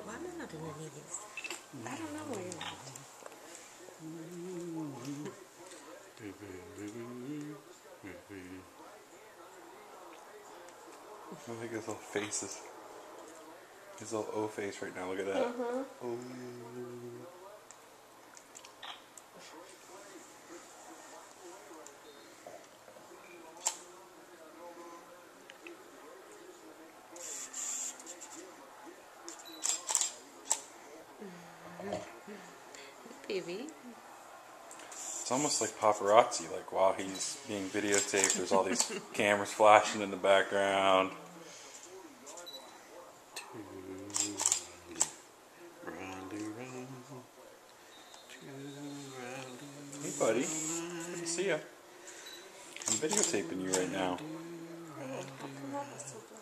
Why am I not doing any of these? I don't know where you're at. Look at his little faces. His little O face right now. Look at that. Oh. Baby. It's almost like paparazzi, like while he's being videotaped, there's all these cameras flashing in the background. Hey buddy, good to see you. I'm videotaping you right now.